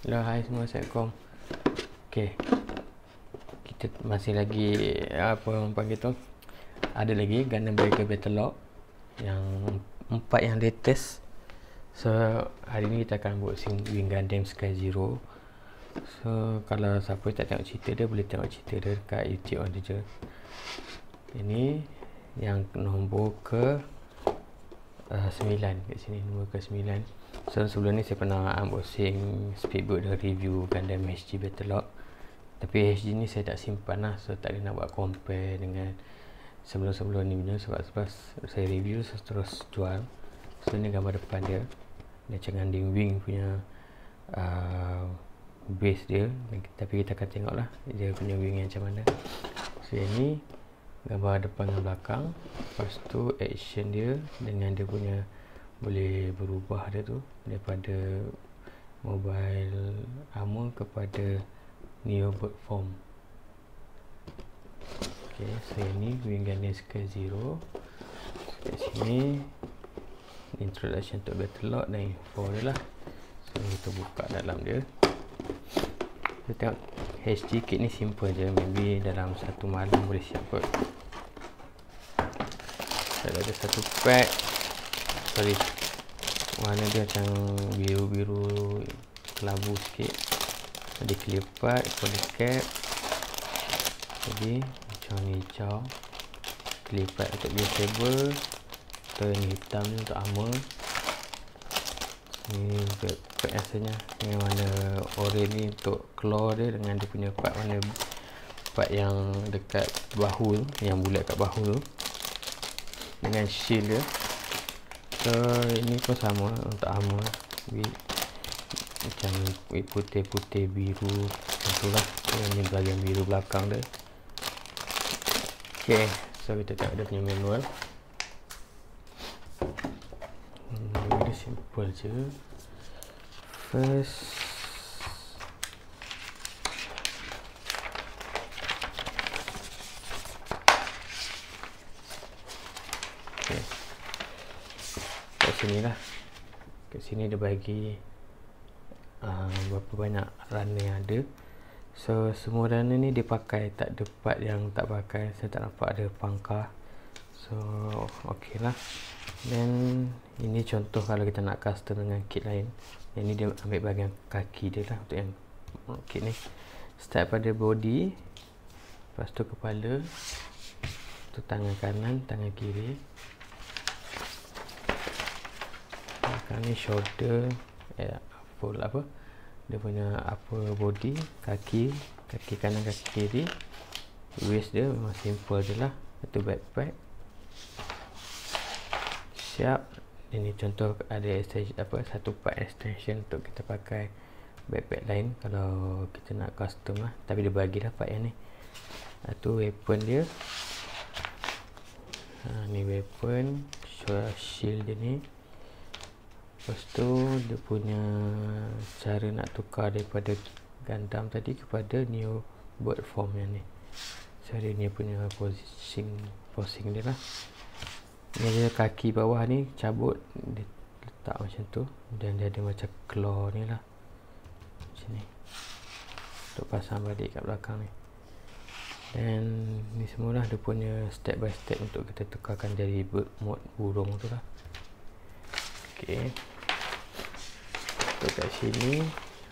Hello, hai semua, Assalamualaikum. Okay, kita masih lagi apa orang panggil tu, ada lagi Gundam Breaker Battlelog yang 4 yang latest. So hari ni kita akan unboxing Wing Gundam Sky Zero. So kalau siapa tak tengok cerita dia, boleh tengok cerita dia dekat YouTube ada je. Ini yang nombor ke 9 kat sini, nombor ke 9. So sebelum ni saya pernah unboxing speedboat dan review Gundam HG Battlelog, tapi HG ni saya tak simpan lah, so tak ada nak buat compare dengan sebelum-sebelum ni punya, sebab saya review terus jual. So ni gambar depan dia, macam Gundam Wing punya base dia, tapi kita akan tengok lah dia punya wing yang macam mana. So ini gambar depan dan belakang, lepas tu action dia dengan dia punya boleh berubah dia tu daripada mobile armor kepada neo bird form. Ok, so ini Wing Gundam Sky Zero. Kat sini introduction untuk Battlelog dan info dia lah. So kita buka dalam dia, kita tengok HG kit ni simple je, maybe dalam satu malam boleh siap kot. Ada satu pack, sorry, warna dia macam biru-biru kelabu sikit. Ada clear part, poly cap, jadi macam ni hijau, clear part untuk gear saber, ni hitam ni untuk armor. Ni part asalnya dengan warna orange ni untuk claw dia, dengan dia punya part warna part yang dekat bahu tu, yang bulat kat bahu tu, dengan shield dia. So ini pun sama untuk armor, macam putih-putih biru itulah, ini bahagian biru belakang dia. Ok, so kita tengok dia punya manual. Dia simple je. First, okay, kat sini lah, kat sini dia bagi berapa banyak runner yang ada. So semua runner ni dia pakai, tak ada part yang tak pakai. Saya tak nampak ada pangkah, so ok lah. Dan ini contoh kalau kita nak custom dengan kit lain. Yang ni dia ambil bahagian kaki dia lah untuk yang kit ni. Start pada body, lepas tu kepala, tu tangan kanan, tangan kiri, belakang ni shoulder, full apa, dia punya upper body, kaki kanan, kaki kiri. Waist dia memang simple je lah. Itu backpack siap. Ini contoh ada extension, satu part extension untuk kita pakai backpack lain kalau kita nak custom lah, tapi dia bagi lah part yang ni. Itu weapon dia, ni weapon, shield dia ni. Lepas tu dia punya cara nak tukar daripada Gundam tadi kepada Neo bird form yang ni. So dia punya posing dia lah. Ni ada kaki bawah ni cabut, dia letak macam tu, dan dia ada macam claw ni lah, macam ni, untuk pasang balik kat belakang ni. Dan ni semualah dia punya step by step untuk kita tukarkan jadi mode burung tu lah. Ok, so kat sini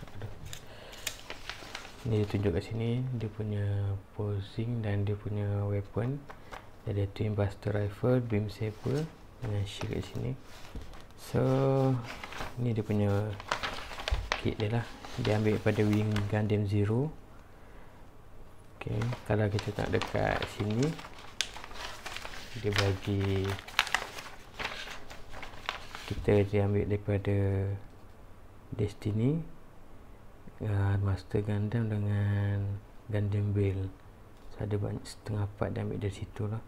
ni dia tunjuk kat sini dia punya posing dan dia punya weapon. Ada twin buster rifle, beam saber dengan shield kat sini. So ni dia punya kit dia lah, dia ambil pada Wing Gundam Zero. Ok, kalau kita tak dekat sini, dia bagi kita, dia ambil daripada Destiny, Master Gundam dengan Gundam Build. So ada banyak setengah part dia ambil dari situ lah.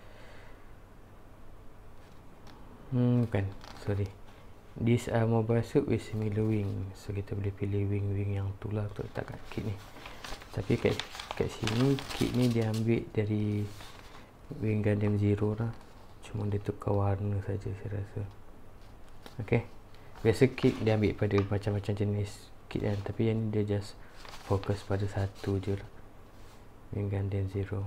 Bukan, sorry, these are mobile suit with similar wing. So kita boleh pilih wing yang tu lah untuk letak kat kit ni. Tapi kat sini kit ni dia ambil dari Wing Gundam Zero lah, cuma dia tukar warna saja saya rasa. Ok, biasa kit dia ambil pada macam-macam jenis sikit kan, tapi yang ni dia just fokus pada satu je lah, dengan dan zero.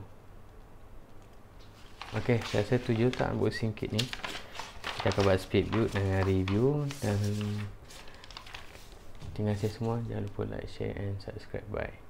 Ok, saya rasa tu je tak unboxing kit ni. Kita akan buat speed build dengan review. Dan terima kasih semua, jangan lupa like, share and subscribe. Bye.